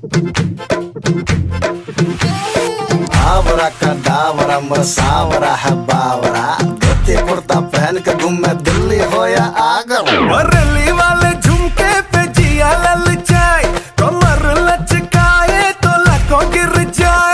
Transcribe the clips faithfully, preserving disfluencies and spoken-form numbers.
आवरा का दावरा मोर सावरा है बावरा, धोती कुर्ता पहन के घूमे दिल्ली हो या आगरा। रली वाले झुमके पे जिया ललचाए, कमर लचकाए तो लको गिर जाए।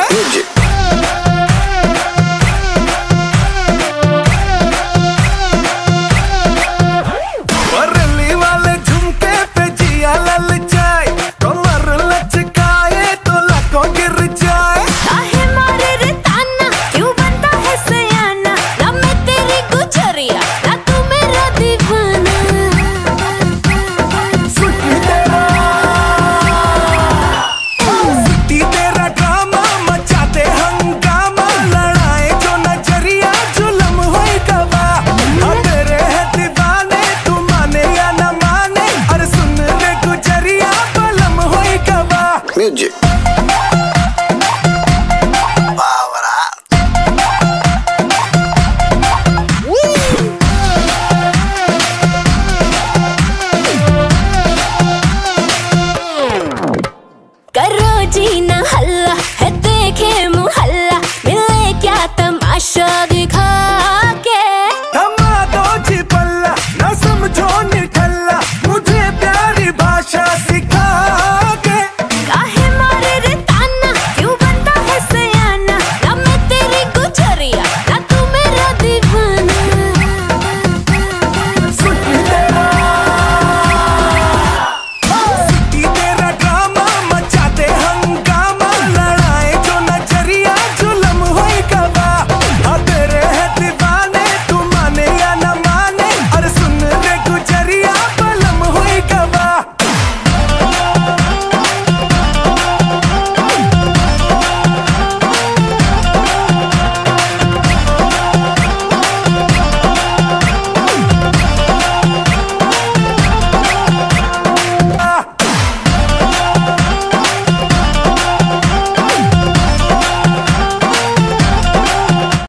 रली वाले झुमके पे जिया ललचाए, कमर लचकाए तो लको गिर जाए। काहे मारे रे ताना, क्यों बनता है सयाना, ना मैं तेरी गुजरिया ना तू मेरा दीवाना। सुट्टी तेरा ड्रामा मचा दे हंगामा, लड़ाए जो नजरिया जुलम होई गवा। तेरे है दीवाने तू माने या न माने, अरे सुन रे गुजरिया बलम होई गवा। म्यूजिक